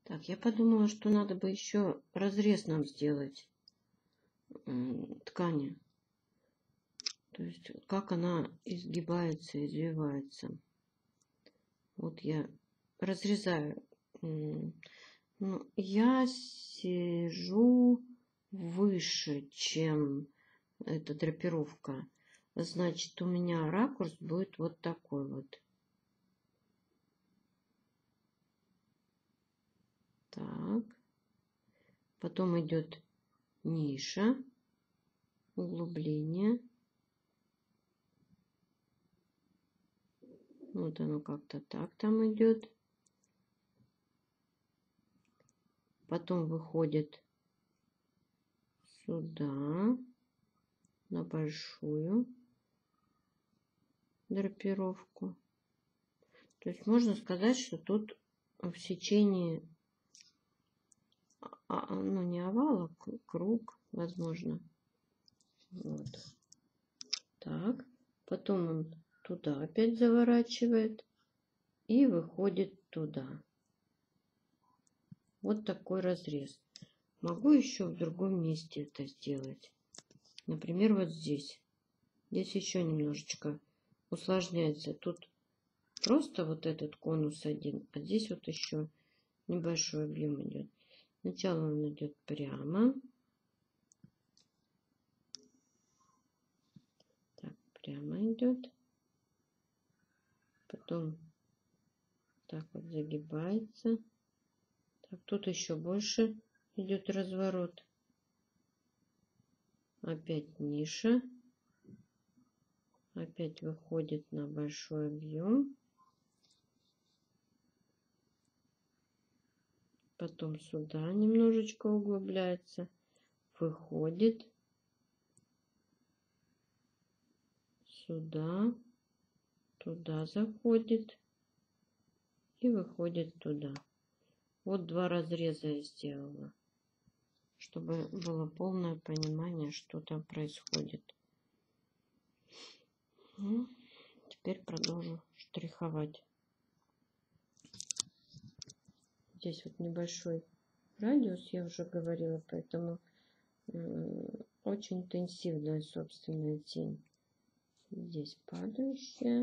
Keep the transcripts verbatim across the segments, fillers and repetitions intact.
Так, я подумала, что надо бы еще разрез нам сделать ткани. То есть, как она изгибается, извивается. Вот я разрезаю. Ну, я сижу выше, чем эта драпировка. Значит, у меня ракурс будет вот такой вот. Так. Потом идет ниша, углубление. Вот оно как-то так там идет. Потом выходит сюда, на большую драпировку. То есть можно сказать, что тут в сечении, ну не овал, а круг, возможно. Вот. Так. Потом он туда опять заворачивает и выходит туда. Вот такой разрез. Могу еще в другом месте это сделать. Например, вот здесь. Здесь еще немножечко усложняется. Тут просто вот этот конус один, а здесь вот еще небольшой объем идет. Сначала он идет прямо. Так, прямо идет. Потом так вот загибается. Так, тут еще больше идет разворот. Опять ниша. Опять выходит на большой объем. Потом сюда немножечко углубляется. Выходит. Сюда. Туда заходит. И выходит туда. Вот два разреза я сделала. Чтобы было полное понимание, что там происходит. Ну, теперь продолжу штриховать. Здесь вот небольшой радиус, я уже говорила, поэтому очень интенсивная собственная тень. Здесь падающая.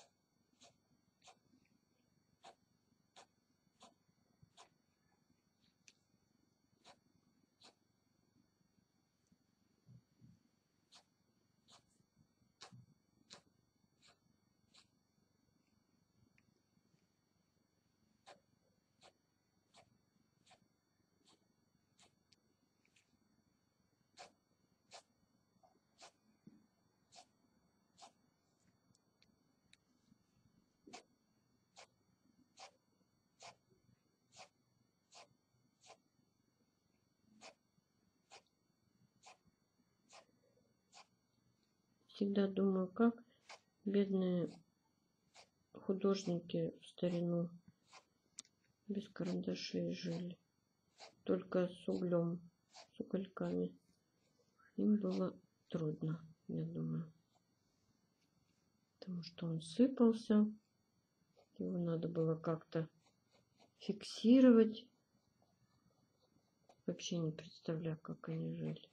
Всегда думаю, как бедные художники в старину без карандашей жили. Только с углем, с угольками. Им было трудно, я думаю. Потому что он сыпался. Его надо было как-то фиксировать. Вообще не представляю, как они жили.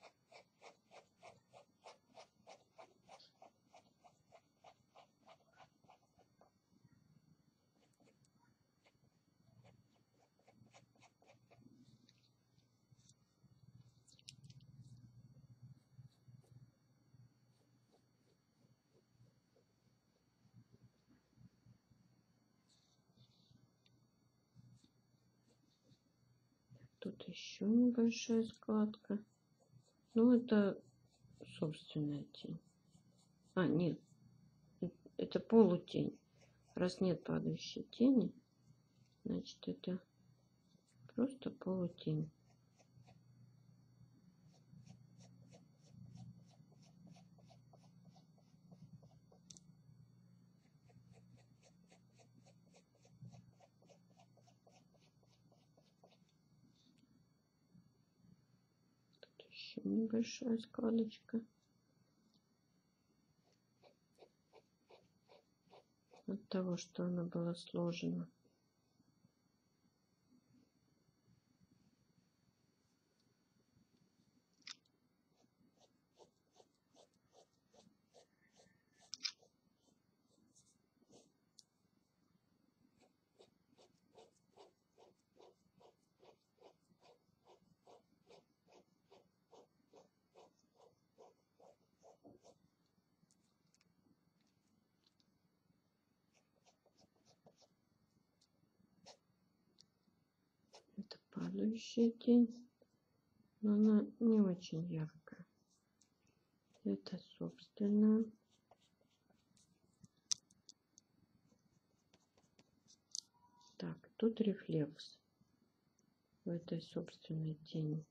Тут еще небольшая складка. Ну, это собственная тень. А, нет. Это полутень. Раз нет падающей тени, значит, это просто полутень. Тут еще небольшая складочка. От того, что она была сложена. Падающая тень, но она не очень яркая. Это собственная. Так, тут рефлекс в этой собственной тени.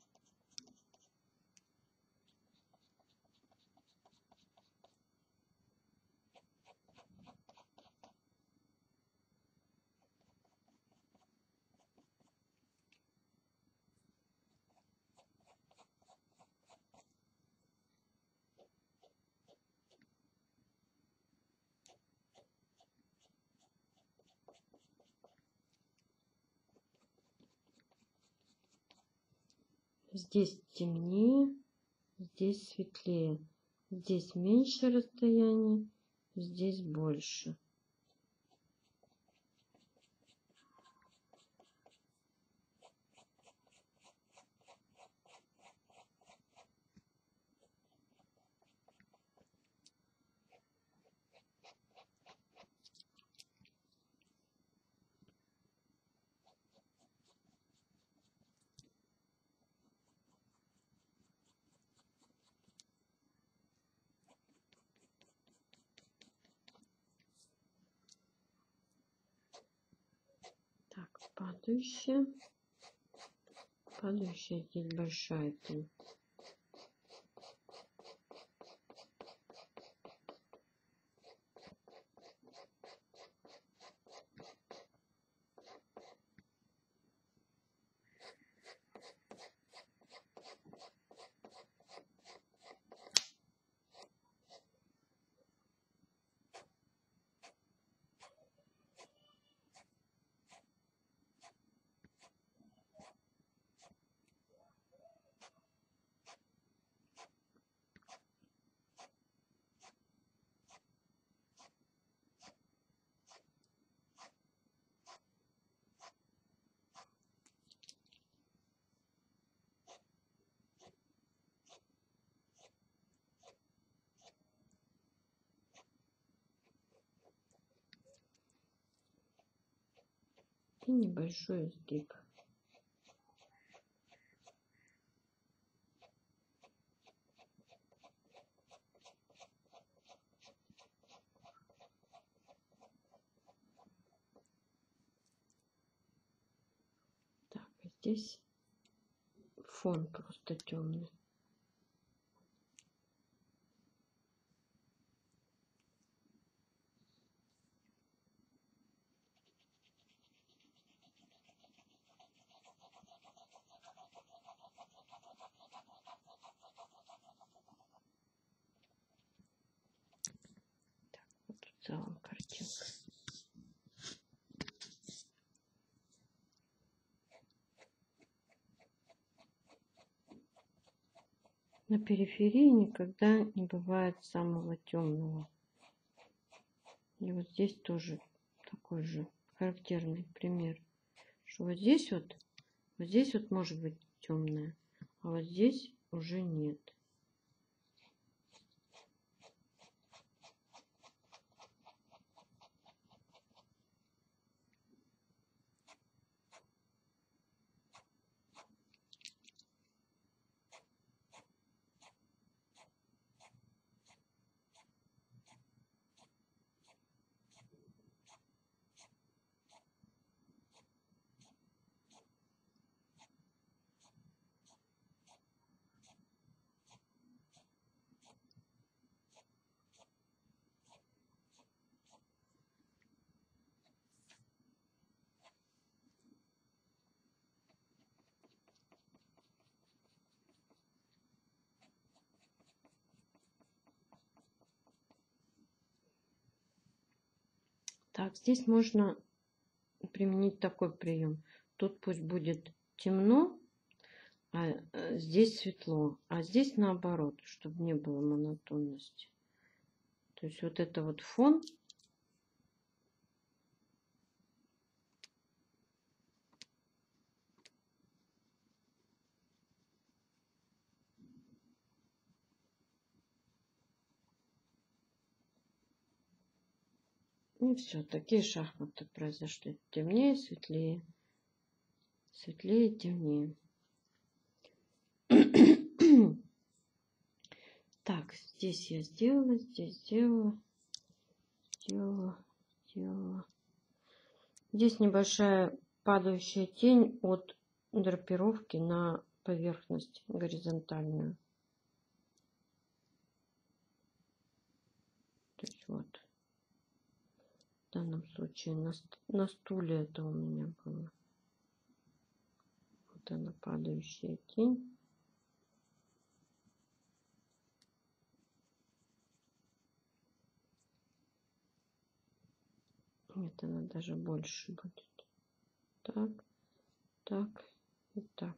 Здесь темнее, здесь светлее. Здесь меньше расстояние, здесь больше. Так, падающая. Падающая здесь большая тень. И небольшой изгиб. Так, а здесь фон просто темный. Так, вот в целом картинка. На периферии никогда не бывает самого темного. И вот здесь тоже такой же характерный пример, что вот здесь вот, вот здесь вот может быть темное, а вот здесь уже нет. Так, здесь можно применить такой прием. Тут пусть будет темно, а здесь светло, а здесь наоборот, чтобы не было монотонности. То есть вот это вот фон. И все, такие шахматы произошли. Темнее, светлее. Светлее, темнее. Так, здесь я сделала, здесь сделала, сделала, сделала. Здесь небольшая падающая тень от драпировки на поверхность горизонтальную. То есть вот. В данном случае на, на стуле это у меня было. Вот она, падающая тень. Нет, она даже больше будет. Так, так и так.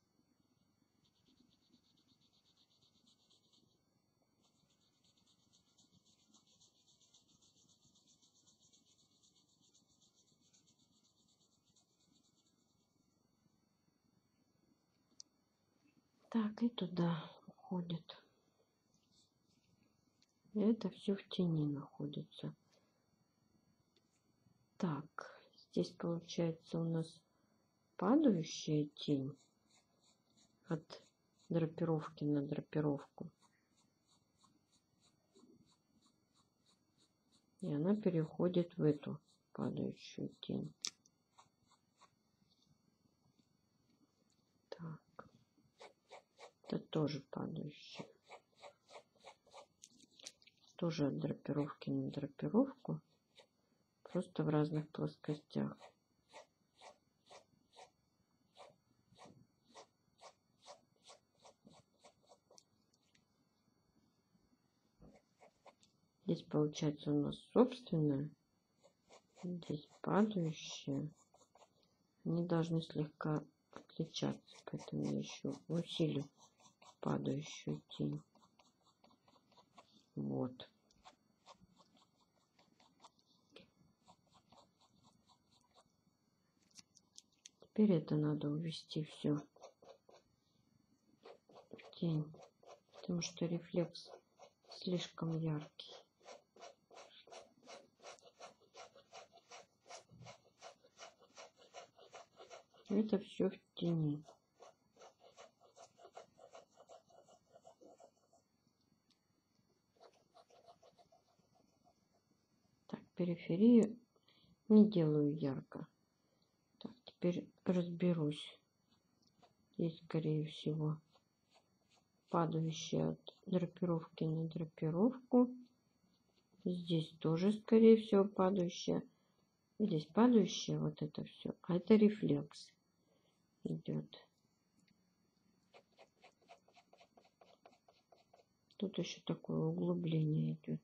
Так, и туда уходит. И это все в тени находится. Так, здесь получается у нас падающая тень от драпировки на драпировку. И она переходит в эту падающую тень. Так, это тоже падающая. Тоже от драпировки на драпировку. Просто в разных плоскостях. Здесь получается у нас собственная. Здесь падающая. Они должны слегка отличаться. Поэтому я еще усилю падающую тень. Вот. Теперь это надо увести все в тень. Потому что рефлекс слишком яркий. Это все в тени. Так, периферию не делаю ярко. Так, теперь разберусь. Здесь, скорее всего, падающая от драпировки на драпировку. Здесь тоже, скорее всего, падающая. Здесь падающая, вот это все. А это рефлекс идет. Тут еще такое углубление идет.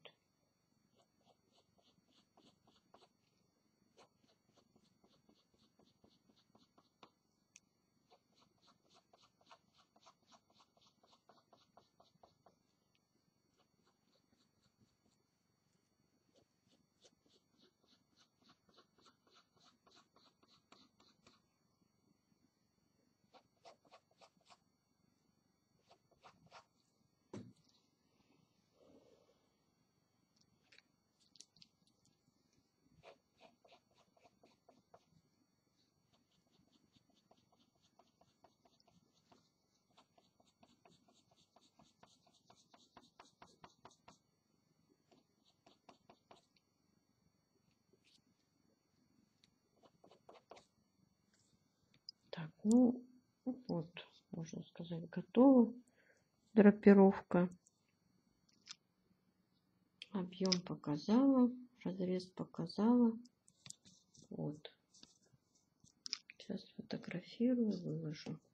Так, ну вот, можно сказать, готова драпировка. Объем показала, разрез показала. Вот. Сейчас фотографирую, выложу.